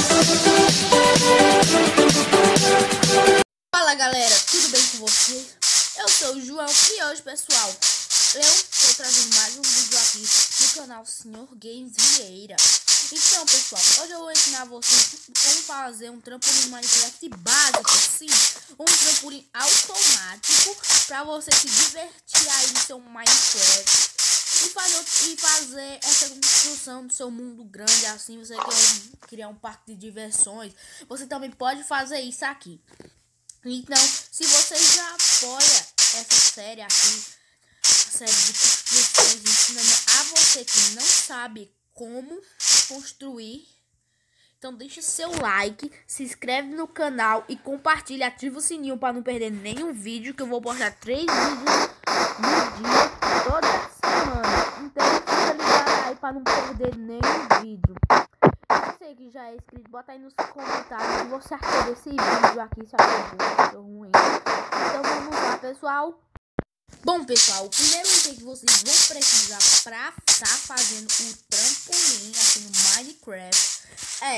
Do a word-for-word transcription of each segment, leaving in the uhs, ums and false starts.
Fala galera, tudo bem com vocês? Eu sou o João e hoje, pessoal, eu estou trazendo mais um vídeo aqui no canal Senhor Games Vieira. Então, pessoal, hoje eu vou ensinar vocês como fazer um trampolim Minecraft básico, sim, um trampolim automático para você se divertir aí no seu Minecraft e fazer, e fazer essa construção do seu mundo grande. Assim, você quer criar um parque de diversões, você também pode fazer isso aqui. Então, se você já apoia essa série aqui, a série de construções, ensinando a você que não sabe como construir, então deixa seu like, se inscreve no canal e compartilha, ativa o sininho para não perder nenhum vídeo, que eu vou postar três vídeos no dia, toda semana. Então fica ligado aí para não perder nenhum vídeo. Você que já é inscrito, bota aí nos comentários se você achou desse vídeo aqui, se achou bom, se achou ruim. Então vamos lá, pessoal. Bom, pessoal, o primeiro item que vocês vão precisar para estar tá fazendo o trampolim aqui no Minecraft é...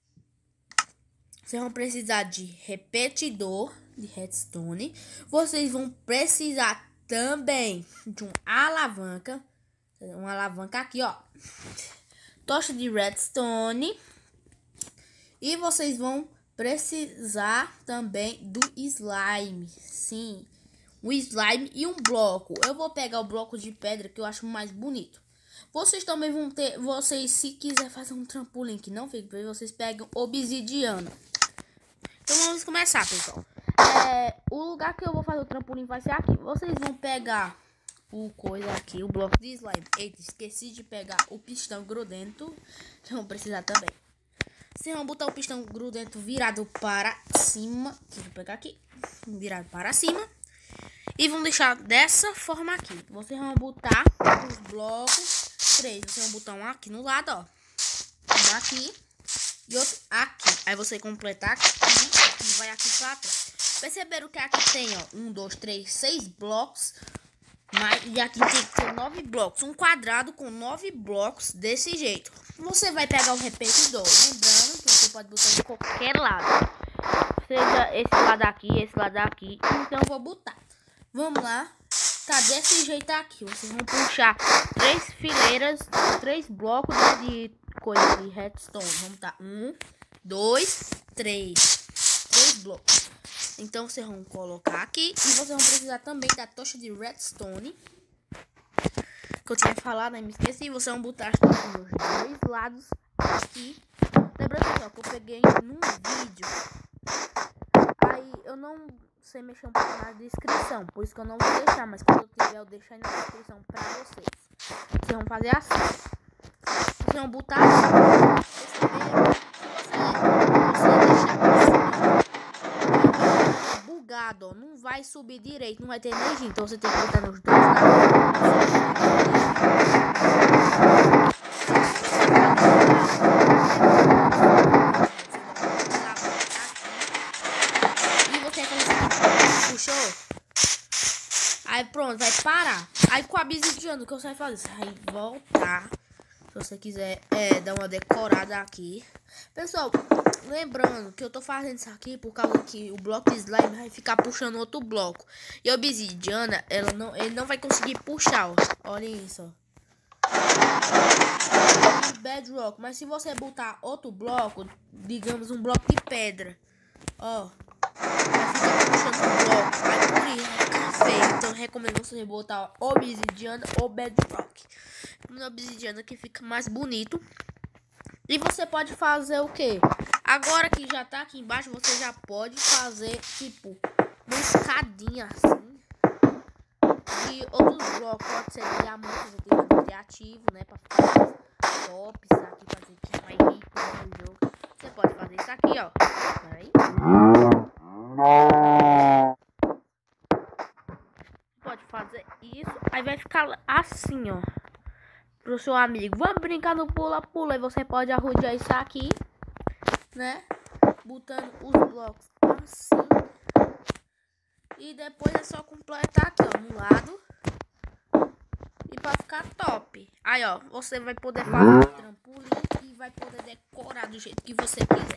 Vocês vão precisar de repetidor de redstone. Vocês vão precisar também de uma alavanca. Uma alavanca aqui, ó. Tocha de redstone. E vocês vão precisar também do slime. Sim, o slime e um bloco. Eu vou pegar o bloco de pedra que eu acho mais bonito. Vocês também vão ter, vocês se quiser fazer um trampolim que não fique bem, vocês pegam obsidiana. Então vamos começar, pessoal. É, o lugar que eu vou fazer o trampolim vai ser aqui. Vocês vão pegar o coisa aqui, o bloco de slime. Eita, esqueci de pegar o pistão grudento. Vocês vão precisar também. Vocês vão botar o pistão grudento virado para cima. Vou pegar aqui, virado para cima. E vão deixar dessa forma aqui. Vocês vão botar os blocos três. Vocês vão botar um aqui no lado, ó. Um aqui e outro aqui. Aí você completar aqui e vai aqui para trás. Perceberam que aqui tem, ó, um, dois, três, seis blocos. Mas, e aqui tem que ter nove blocos. Um quadrado com nove blocos desse jeito. Você vai pegar o repetidor. Lembrando que você pode botar em qualquer lado. Seja esse lado aqui, esse lado aqui. Então eu vou botar. Vamos lá. Tá desse jeito aqui. Vocês vão puxar três fileiras, três blocos de coisa de redstone. Vamos botar um, dois, três. Três blocos. Então vocês vão colocar aqui. E vocês vão precisar também da tocha de redstone, que eu tinha falado, né? Me esqueci. Vocês vão botar as tochas nos dois lados aqui. Lembrando só que eu peguei num vídeo. Aí eu não sei mexer um pouco na descrição, por isso que eu não vou deixar. Mas quando eu tiver, eu deixo aí na descrição pra vocês. Vocês vão fazer assim. Vocês vão botar assim. Você, você deixar assim, bugado, ó, não vai subir direito, não vai ter energia. Então você tem que botar nos dois lados. Puxou. Aí pronto, vai parar. Aí com a obsidiana, o que você vai fazer? Você vai voltar. Se você quiser é, dar uma decorada aqui. Pessoal, lembrando que eu tô fazendo isso aqui por causa que o bloco de slime vai ficar puxando outro bloco. E a obsidiana, ela não, ele não vai conseguir puxar, ó. Olha isso, ó. Bedrock. Mas se você botar outro bloco, digamos um bloco de pedra, ó, vai ficar puxando o bloco. Vai por isso, vai ficar feio. Então eu recomendo você botar obsidiana ou bedrock. Na obsidiana que fica mais bonito. E você pode fazer o que? Agora que já tá aqui embaixo, você já pode fazer tipo uma escadinha assim. E outros blocos, pode ser diamante, você tem que ser criativo, né? Pra ficar mais top, isso aqui, fazer que mais rico no jogo. Você pode fazer isso aqui, ó. Aí. Pode fazer isso. Aí vai ficar assim, ó. Pro seu amigo, vamos brincar no pula-pula. E você pode arrodear isso aqui, né? Botando os blocos assim. E depois é só completar aqui, ó, no lado. E pra ficar top. Aí, ó, você vai poder fazer um trampolim e vai vai poder decorar do jeito que você quiser.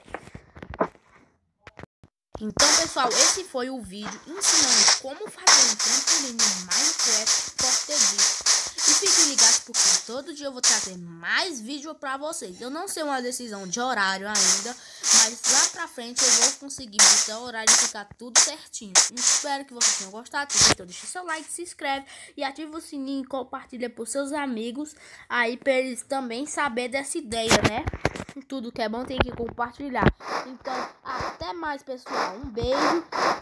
Então, pessoal, esse foi o vídeo ensinando como fazer um trampolim no Minecraft português. E fiquem ligados porque todo dia eu vou trazer mais vídeo pra vocês. Eu não sei uma decisão de horário ainda, mas lá pra frente eu vou conseguir botar o horário e ficar tudo certinho. Espero que vocês tenham gostado. Se gostou, deixa seu like, se inscreve e ativa o sininho e compartilha pros seus amigos. Aí pra eles também saberem dessa ideia, né? Tudo que é bom tem que compartilhar. Então, até mais, pessoal. Um beijo.